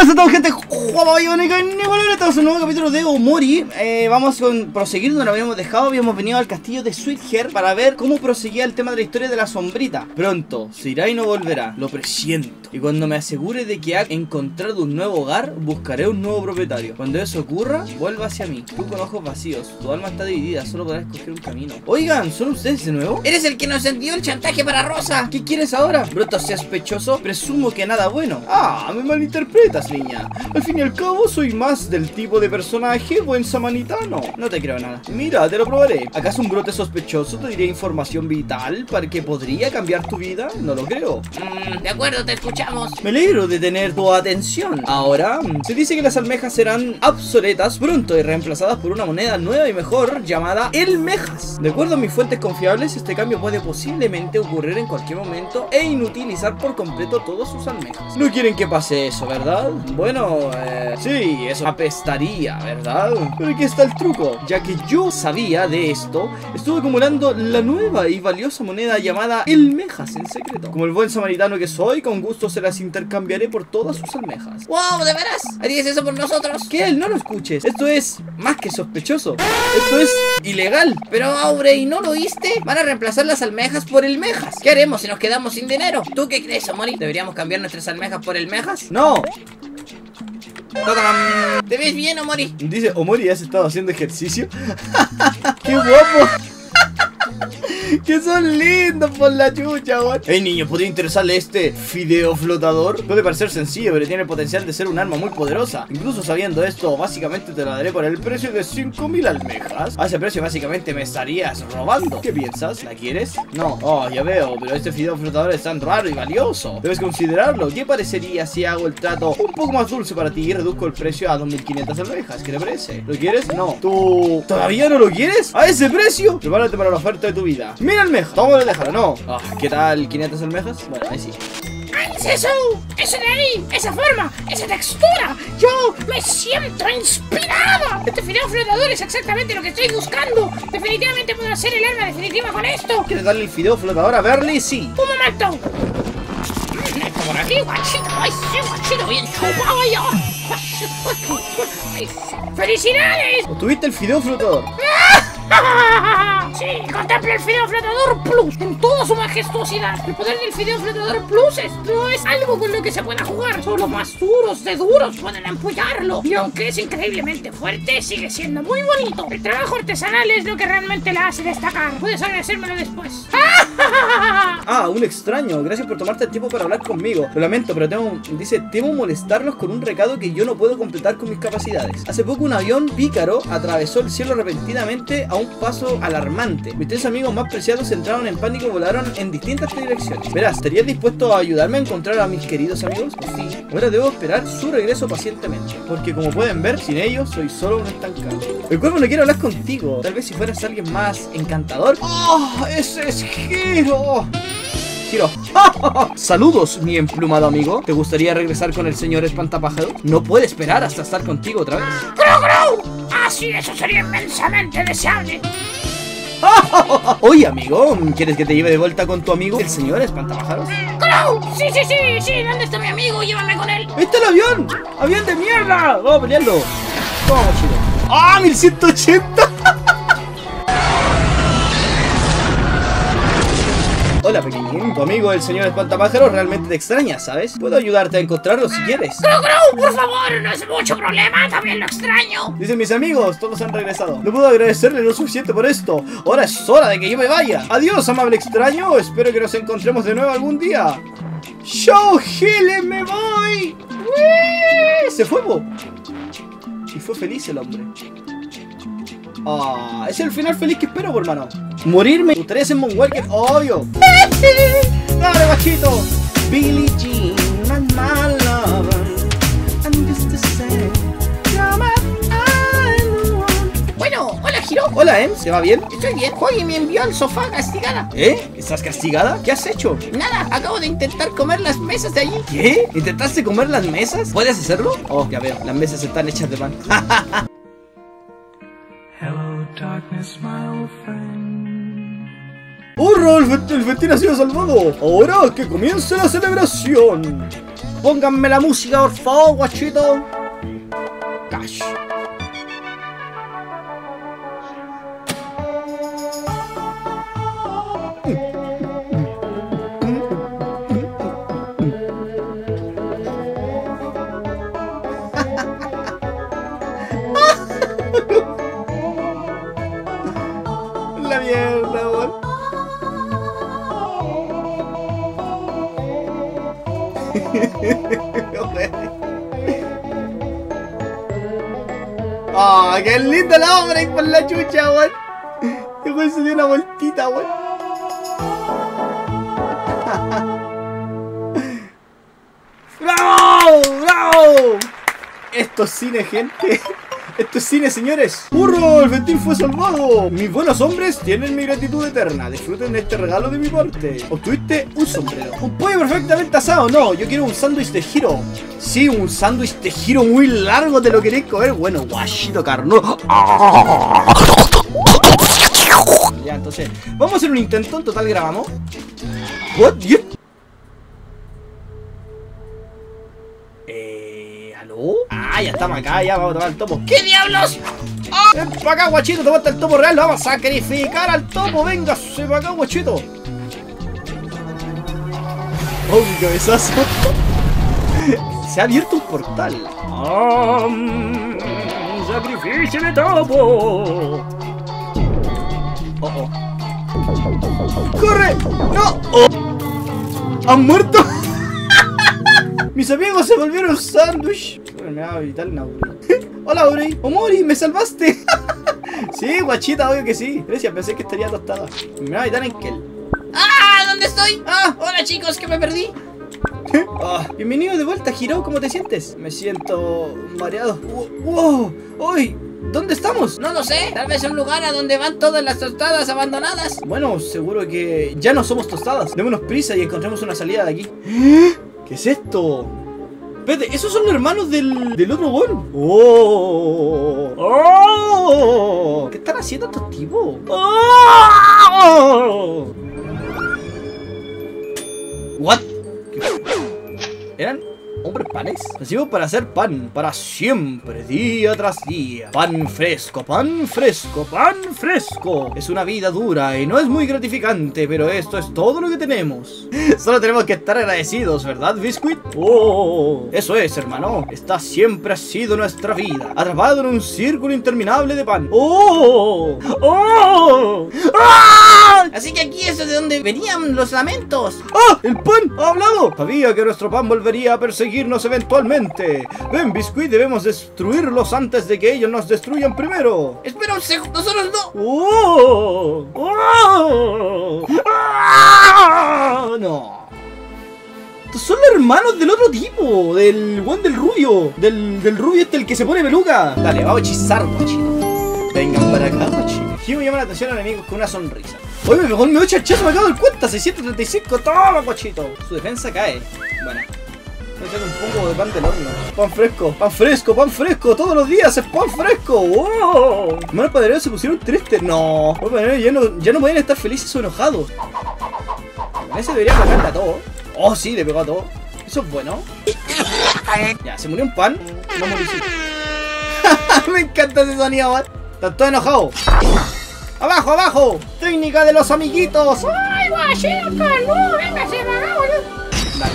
Buenas a todos, gente. Estamos en un nuevo capítulo de Omori. Vamos a proseguir donde habíamos dejado. Habíamos venido al castillo de Sweethair para ver cómo proseguía el tema de la historia de la sombrita. Pronto se irá y no volverá, lo presiento. Y cuando me asegure de que ha encontrado un nuevo hogar, buscaré un nuevo propietario. Cuando eso ocurra, vuelva hacia mí. Tú con ojos vacíos, tu alma está dividida, solo podrás escoger un camino. Oigan, ¿son ustedes de nuevo? Eres el que nos envió el chantaje para Rosa. ¿Qué quieres ahora? Broto sospechoso, presumo que nada bueno. Ah, me malinterpretas, niña. Al fin y al cabo, soy más del tipo de personaje buen samaritano. No te creo nada. Mira, te lo probaré. ¿Acaso un brote sospechoso te diría información vital para que podría cambiar tu vida? No lo creo. De acuerdo, te escuchamos. Me alegro de tener tu atención. Ahora, se dice que las almejas serán obsoletas pronto y reemplazadas por una moneda nueva y mejor llamada Elmejas. De acuerdo a mis fuentes confiables, este cambio puede posiblemente ocurrir en cualquier momento e inutilizar por completo todas sus almejas. No quieren que pase eso, ¿verdad? Bueno, sí, eso apestaría, ¿verdad? Pero aquí está el truco. Ya que yo sabía de esto, estuve acumulando la nueva y valiosa moneda llamada Elmejas en secreto. Como el buen samaritano que soy, con gusto se las intercambiaré por todas sus almejas. ¡Wow! ¿De veras? ¿Harías eso por nosotros? ¿Qué? No lo escuches. Esto es más que sospechoso. Esto es ilegal. Pero Aurey, ¿no lo oíste? Van a reemplazar las almejas por elmejas. ¿Qué haremos si nos quedamos sin dinero? ¿Tú qué crees, Omori? ¿Deberíamos cambiar nuestras almejas por elmejas? No. ¡Tadam! ¿Te ves bien, Omori? Dice, Omori, ¿has estado haciendo ejercicio? ¡Qué guapo! Que son lindos por la chucha, güey. Hey niño, ¿podría interesarle este fideo flotador? Puede parecer sencillo, pero tiene el potencial de ser un arma muy poderosa. Incluso sabiendo esto, básicamente te la daré por el precio de 5000 almejas. A ese precio básicamente me estarías robando. ¿Qué piensas? ¿La quieres? No. Oh, ya veo, pero este fideo flotador es tan raro y valioso. Debes considerarlo. ¿Qué parecería si hago el trato un poco más dulce para ti y reduzco el precio a 2500 almejas? ¿Qué te parece? ¿Lo quieres? No. ¿Tú todavía no lo quieres? ¿A ese precio? Prepárate para la oferta de tu vida. ¡Mira almeja! Toma, déjalo, no. ¿Qué tal 500 almejas? Bueno, ahí sí. ¿Es eso? ¡Eso de ahí! ¡Esa forma! ¡Esa textura! ¡Yo me siento inspirada! Este fideo flotador es exactamente lo que estoy buscando. Definitivamente puedo hacer el arma definitiva con esto. ¿Quieres darle el fideo flotador a Berly? Sí. ¡Un momento! Esto por aquí, guachito. ¡Ay, sí, guachito! ¡Bien chupado ya! ¡Felicidades! ¿Obtuviste el fideo flotador? Sí, contempla el fideo flotador plus en toda su majestuosidad. El poder del fideo flotador plus no es algo con lo que se pueda jugar. Solo más duros de duros pueden apoyarlo. Y aunque es increíblemente fuerte, sigue siendo muy bonito. El trabajo artesanal es lo que realmente la hace destacar. Puedes agradecérmelo después. Un extraño. Gracias por tomarte el tiempo para hablar conmigo. Lo lamento, pero temo molestarlos con un recado que yo no puedo completar con mis capacidades. Hace poco un avión pícaro atravesó el cielo repentinamente a un paso alarmante. Mis 3 amigos más preciados entraron en pánico y volaron en distintas direcciones. Verás, ¿estarías dispuesto a ayudarme a encontrar a mis queridos amigos? Pues sí. Ahora debo esperar su regreso pacientemente, porque como pueden ver, sin ellos soy solo un estancado. El cuervo no quiere hablar contigo. Tal vez si fueras alguien más encantador. ¡Oh! ¡Ese es Hiro! Hiro. Saludos, mi emplumado amigo. ¿Te gustaría regresar con el señor espantapájaros? No puede esperar hasta estar contigo otra vez. ¡Crow! ¡Ah, sí! Eso sería inmensamente deseable. Oye, amigo, ¿quieres que te lleve de vuelta con tu amigo, el señor espantapájaros? ¡Crow! Sí. ¿Dónde está mi amigo? Llévame con él. ¡Ahí está el avión! ¡Avión de mierda! Vamos a pelearlo. Toma, chido. 1180. Hola, pequeñín. Tu amigo, el señor espantapájaros, realmente te extraña, ¿sabes? Puedo ayudarte a encontrarlo si quieres. ¡Crow! Por favor, no es mucho problema. También lo extraño. Dicen mis amigos, todos han regresado. No puedo agradecerle lo suficiente por esto. Ahora es hora de que yo me vaya. Adiós, amable extraño. Espero que nos encontremos de nuevo algún día. ¡Show, Gile, me voy! ¡Uy! Se fue, bo. Y fue feliz el hombre. Es el final feliz que espero, hermano. Morirme. ¿Te gustaría ser Moonwalker? Obvio. ¡Dale, guachito! Billie Jean, my lover. I'm just the same. Bueno, hola, Hiro. Hola, ¿te va bien? Estoy bien. Joy me envió al sofá castigada. ¿Estás castigada? ¿Qué has hecho? Nada, acabo de intentar comer las mesas de allí. ¿Qué? ¿Intentaste comer las mesas? ¿Puedes hacerlo? Oh, ya veo, las mesas están hechas de pan. Hello, darkness, my old friend. ¡Hurra! El festín ha sido salvado. Ahora que comience la celebración. Pónganme la música, por favor, guachito. Cash. La mierda, weón. ¡Ah, qué lindo el hombre por la chucha, weón! El weón se dio una vueltita, weón. ¡Bravo! ¡Bravo! Esto es cine, gente. Esto es cine, señores. ¡Hurra! ¡El festín fue salvado! Mis buenos hombres tienen mi gratitud eterna. Disfruten de este regalo de mi parte. Obtuviste un sombrero. Un pollo perfectamente asado. No, yo quiero un sándwich de giro. Sí, un sándwich de giro muy largo. ¿Te lo queréis comer? Bueno, guachito carnudo. Ya, entonces, vamos a hacer un intento. En total grabamos. What? ¿Aló? Ah, ya estamos acá, ya vamos a tomar el topo. ¿Qué diablos? ¡Oh! Ven para acá, guachito, tomaste el topo real. Lo vamos a sacrificar al topo. Véngase para acá, guachito. Oh, mi cabezazo. Se ha abierto un portal. ¡Sacrificio de topo! Oh, oh. ¡Corre! ¡No! Oh. ¡Han muerto! Mis amigos se volvieron sándwich. Me va a evitar una Auri. Hola, Auri. Omori, ¿me salvaste? Sí, guachita, obvio que sí. Grecia, pensé que estaría tostada. Me va a evitar en Kel. ¡Ah! ¿Dónde estoy? ¡Ah! Hola, chicos, que me perdí. Bienvenido de vuelta, Hiro. ¿Cómo te sientes? Me siento mareado. ¡Wow! ¡Uy! ¿Dónde estamos? No lo sé. Tal vez un lugar a donde van todas las tostadas abandonadas. Bueno, seguro que ya no somos tostadas. Démonos prisa y encontremos una salida de aquí. ¿Qué es esto? Espérate, ¿esos son los hermanos del otro gol? ¡Oh! ¡Oh! ¿Qué están haciendo estos tipos? ¡Oh! ¿What? ¿Eran hombres panes? Nacimos para hacer pan, para siempre, día tras día. Pan fresco, pan fresco, pan fresco. Es una vida dura y no es muy gratificante, pero esto es todo lo que tenemos. Solo tenemos que estar agradecidos, ¿verdad, Biscuit? Oh, eso es, hermano. Esta siempre ha sido nuestra vida, atrapado en un círculo interminable de pan. Oh, oh, ¡ah! Así que aquí es de donde venían los lamentos. ¡Ah! ¡El pan ha hablado! Sabía que nuestro pan volvería a perseguirnos eventualmente. Ven, Biscuit, debemos destruirlos antes de que ellos nos destruyan primero. Espera un segundo, nosotros no. ¡Oh! ¡Oh! ¡Ah! No. Estos son los hermanos del otro tipo. Del one del rubio. Del rubio este, el que se pone peluca. Dale, vamos a hechizar, guachito. Vengan para acá, guachito. Hiro llama la atención a los enemigos con una sonrisa. Oye, me pegó el medio chachazo, me acabo de dar cuenta. 635, toma, guachito. Su defensa cae. Bueno. Voy a hacer un poco de pan del horno. Pan fresco, pan fresco, pan fresco. Todos los días es pan fresco. ¡Wow! Hermanos padereros se pusieron tristes. No. Los padereros ya no pueden estar felices o enojados. Con ese debería pegarle a todo. Oh, sí, le pegó a todo. Eso es bueno. Ya, se murió un pan. No morí. Me encanta ese sonido, man. Están todos enojados. ¡Abajo, abajo! ¡Técnica de los amiguitos! ¡Ay, guachito, no! ¡Véngase, vagabundo! Dale.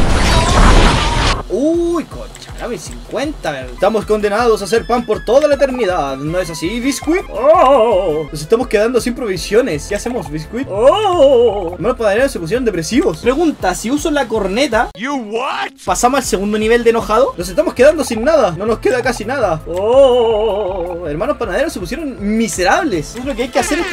Uy, concha, dame 50. Estamos condenados a hacer pan por toda la eternidad. ¿No es así, Biscuit? ¡Oh! Nos estamos quedando sin provisiones. ¿Qué hacemos, Biscuit? ¡Oh! Los padaneros se pusieron depresivos. Pregunta, si uso la corneta, ¿pasamos al segundo nivel de enojado? Nos estamos quedando sin nada. No nos queda casi nada. ¡Oh! Hermanos panaderos se pusieron miserables. Es lo que hay que hacer.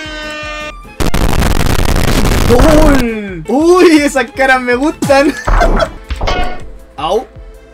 ¡Gol! ¡Uy! Esas caras me gustan. ¡Au!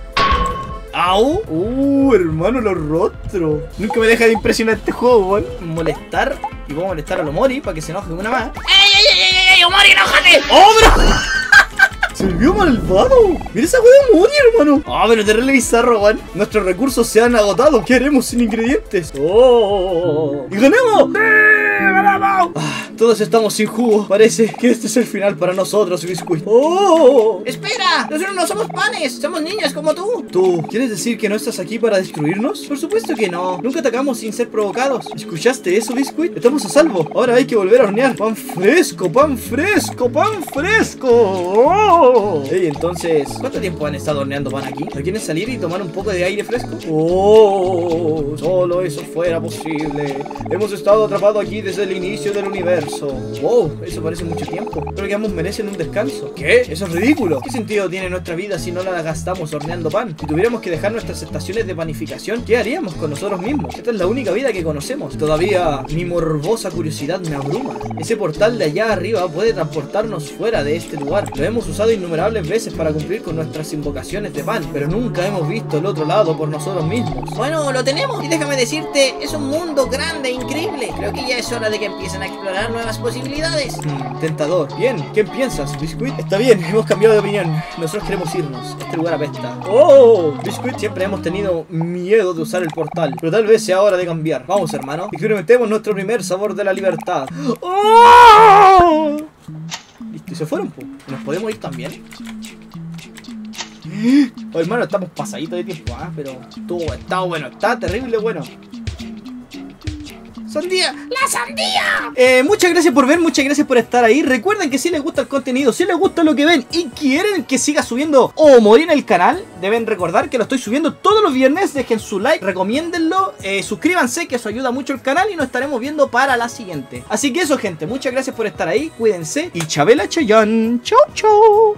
¡Au! Hermano, los rostros. Nunca me deja de impresionar este juego, weón. Molestar. Y puedo molestar a Omori para que se enoje una más. ¡Ey, Omori, enójate! ¡Oh, bro! Se volvió malvado. Mira esa weá de Mori, hermano. Ah, pero terrible bizarro, weón. Nuestros recursos se han agotado. ¿Qué haremos sin ingredientes? ¡Oh! ¡Y ganamos! Todos estamos sin jugo. Parece que este es el final para nosotros, Biscuit. ¡Oh! ¡Espera! Nosotros no somos panes, somos niños como tú. ¿Tú quieres decir que no estás aquí para destruirnos? Por supuesto que no. Nunca atacamos sin ser provocados. ¿Escuchaste eso, Biscuit? Estamos a salvo. Ahora hay que volver a hornear. ¡Pan fresco! ¡Pan fresco! ¡Pan fresco! ¡Oh! Ey, entonces, ¿cuánto tiempo han estado horneando pan aquí? ¿No quieren salir y tomar un poco de aire fresco? ¡Oh! Solo eso fuera posible. Hemos estado atrapados aquí desde el inicio del universo. Wow, eso parece mucho tiempo. Creo que ambos merecen un descanso. ¿Qué? Eso es ridículo. ¿Qué sentido tiene nuestra vida si no la gastamos horneando pan? Si tuviéramos que dejar nuestras estaciones de panificación, ¿qué haríamos con nosotros mismos? Esta es la única vida que conocemos. Todavía mi morbosa curiosidad me abruma. Ese portal de allá arriba puede transportarnos fuera de este lugar. Lo hemos usado innumerables veces para cumplir con nuestras invocaciones de pan, pero nunca hemos visto el otro lado por nosotros mismos. Bueno, lo tenemos. Y déjame decirte, es un mundo grande e increíble. Creo que ya es hora de que empiecen a explorar nuevas posibilidades. Tentador. Bien, ¿qué piensas, Biscuit? Está bien, hemos cambiado de opinión. Nosotros queremos irnos. Este lugar apesta. ¡Oh! Biscuit, siempre hemos tenido miedo de usar el portal, pero tal vez sea hora de cambiar. Vamos, hermano. Experimentemos nuestro primer sabor de la libertad. ¡Oh! Listo, y se fueron, po. ¿Nos podemos ir también? Oh, hermano, estamos pasaditos de tiempo, pero está bueno, está terrible bueno. ¡Sandía! ¡La sandía! Muchas gracias por ver, muchas gracias por estar ahí. Recuerden que si les gusta el contenido, si les gusta lo que ven y quieren que siga subiendo o morir en el canal, deben recordar que lo estoy subiendo todos los viernes. Dejen su like, recomiéndenlo, suscríbanse, que eso ayuda mucho al canal y nos estaremos viendo para la siguiente. Así que eso, gente, muchas gracias por estar ahí, cuídense y Chabela Chayán. Chau, chau.